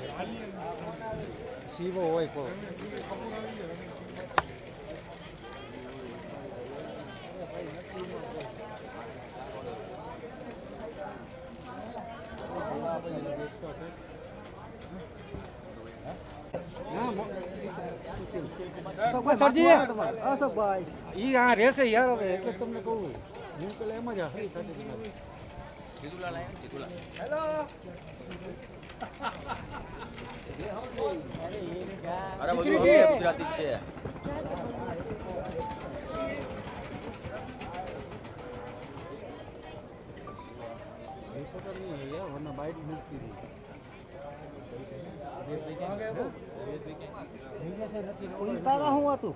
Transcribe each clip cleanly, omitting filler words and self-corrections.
સીવો હોય કો સરજી અશોકભાઈ ઈ આ રહેશે યાર હવે એટલે તમને કહું હું પેલા એમ જ હરી સાથે જીતુલા લાય જીતુલા હેલો અરે બધું ગુજરાતી છે રિપોર્ટર નહીં है वरना बाइट मिलती रही ઉતારા હું હતું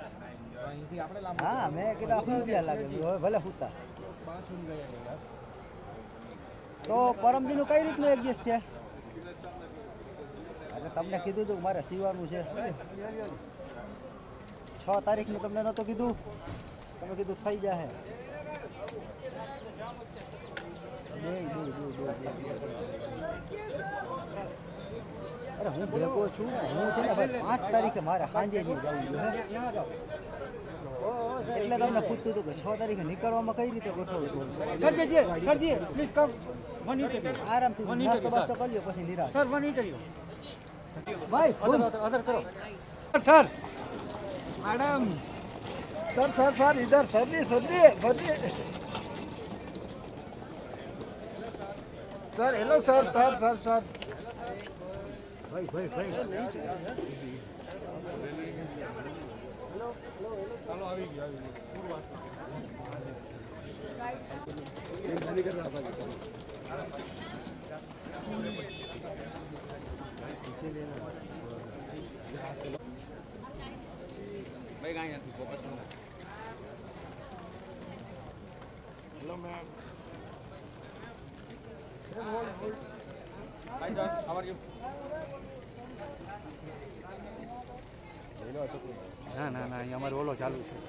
હા મેં કીધા રૂપિયા લાગે હવે ભલે હુતા તો પરમદીનું કઈ રીતનું એડજસ્ટ છે એટલે તમને કીધું હતું મારે સીવાનું છે 6 તારીખનું તમને નહોતું કીધું તમે કીધું થઈ જાય અરે હું ભેગો છું હું છે ને ભાઈ 5 તારીખે મારે સાંજે જવું એટલે તમને પૂછતું હતું કે 6 તારીખે નીકળવામાં કઈ રીતે ગોઠવશું સરજી પ્લીઝ કમ વન ઇન્ટરવ્યુ આરામથી નાસ્તો બાસ્તો કરી લ્યો પછી નિરાશ સર વન ઇન્ટરવ્યુ ભાઈ અધર કરો sir madam sir sir sir इधर सरजी सरजी सरजी sir hello sir sir sir sir भाई भाई भाई ચાલો આવી ગયો नहीं कर रहा था ભાઈ કાંઈ નથી ફોકસ ન hello ma'am hi sir how are you ના ના ના અહીંયા અમારો ઓલો ચાલુ છે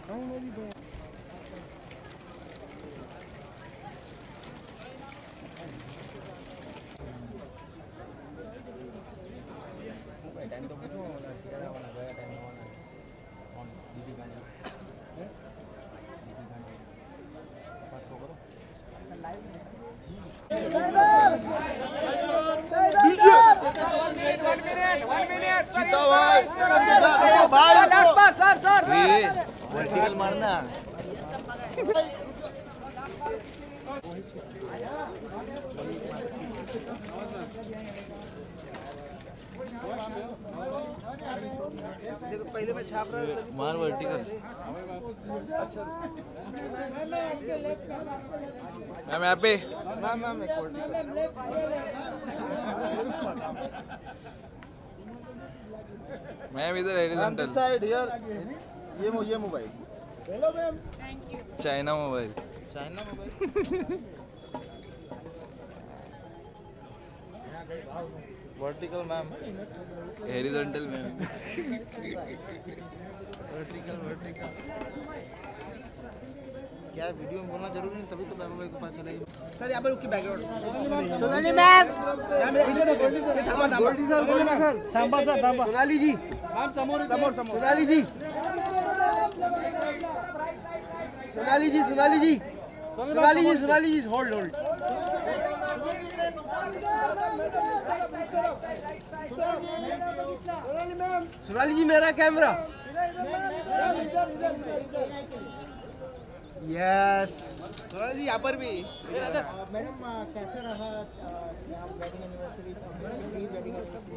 ટાઈમ તો પૂછો ગયા ટાઈમ वर्टिकल मारना पहले मैं छाप रहा था मार वर्टिकल मैम यहाँ पे मैम एक मैम इधर हॉरिजॉन्टल साइड हियर ये mobile hello ma'am thank you China mobile vertical ma'am horizontal ma'am vertical क्या वीडियो में बोलना जरूरी नहीं तभी तो बाबा भाई को पता चलेगा सर यहाँ पर रुकी बैकग्राउंड सोनाली मैम इधर थांबा सर सोनाली जी मैम समोर सोनाली जी होल्ड सोनाली जी मेरा कैमरा यस सोनाली जी यहाँ पर भी मैडम कैसे रहा वेडिंग एनिवर्सरी वेडिंग एनिवर्सरी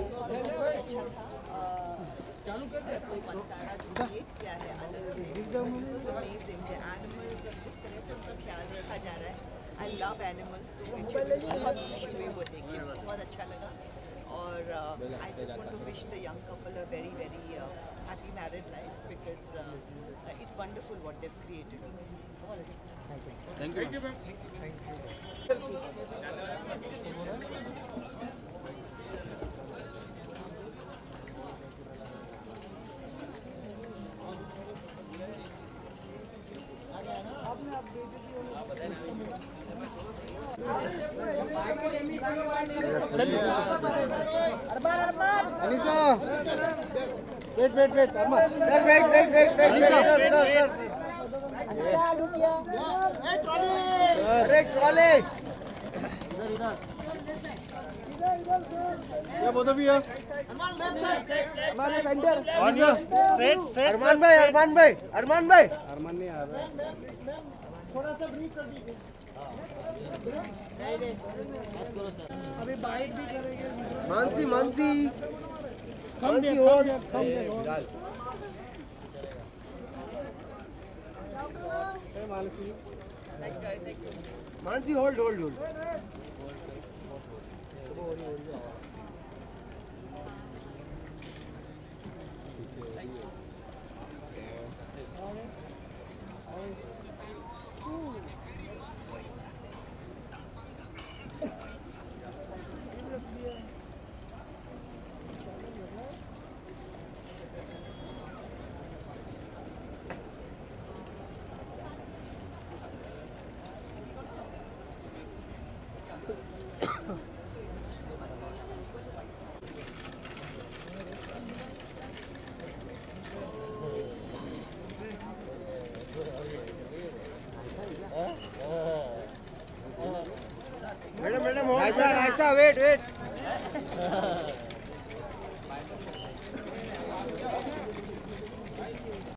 चालू कर दे क्या है एनिमल्स जिस तरह से उनका ख्याल रखा जा रहा है आई लव एनिमल्स तो मुझे बहुत खुशी हुई वो देख के बहुत अच्छा लगा और I just want to wish the young couple a very very happy married life because it's wonderful what they have created thank you ma'am Anisa wait Arman sir wait अरे ट्रॉली ये बोलो भी है Arman left side Arman centre straight Arman भाई अरमान नहीं आ रहा थोड़ा सा ब्रीफ कर दीजिए अभी बाइट भी करेंगे मानसी और मानसी होल्ड मैडम ऐसा वेट